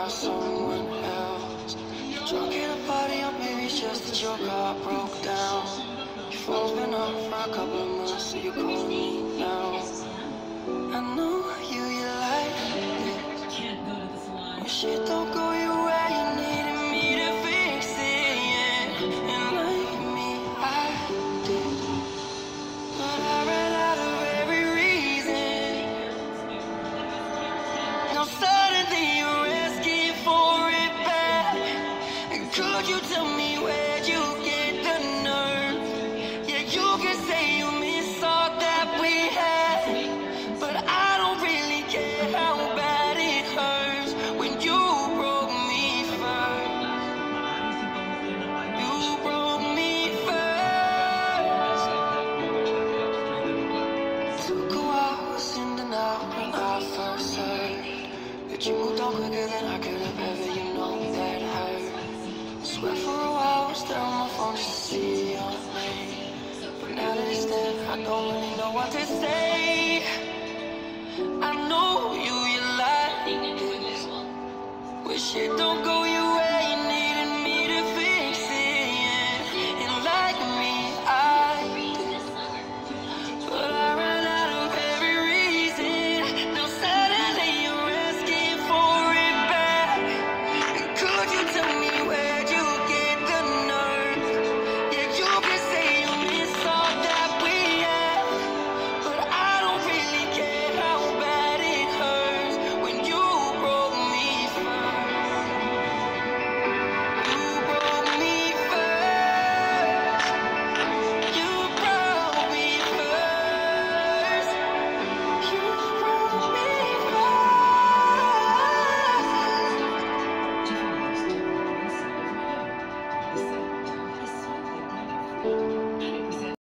by someone else. You're drunk at a party, or maybe it's just that your car broke down. Your phone's been off for a couple of months, so you're calling me now. I know you like this. When shit don't go your way, you needed me to fix it, yeah. And like me, I did. But I ran out of every reason. Now suddenly you're asking for it back. And could you tell me where'd you get the nerve? Yeah, you can say you miss all that we had, but I don't really care how bad it hurts when you broke me first. You broke me first. Took a while, was in and out when I first heard that you moved on quicker than I could have ever, you know that hurt. Swear for a while I was there on my phone just to see your name, but now that it's dead, I don't really know what to say. I know you like this. Wish it don't go